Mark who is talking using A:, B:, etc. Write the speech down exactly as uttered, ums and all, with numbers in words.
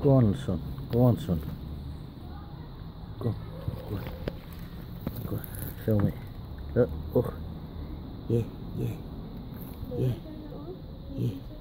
A: Go on, son. Go on, son. Go. Go. Go. Show me. Oh, oh. Yeah, yeah. Yeah. Yeah.